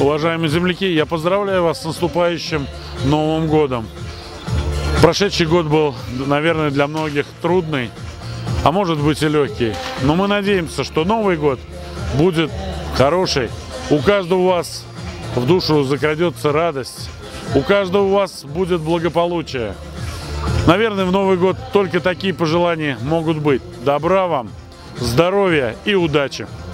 Уважаемые земляки, я поздравляю вас с наступающим Новым годом. Прошедший год был, наверное, для многих трудный, а может быть и легкий. Но мы надеемся, что Новый год будет хороший. У каждого у вас в душу закрадется радость. У каждого у вас будет благополучие. Наверное, в Новый год только такие пожелания могут быть. Добра вам, здоровья и удачи!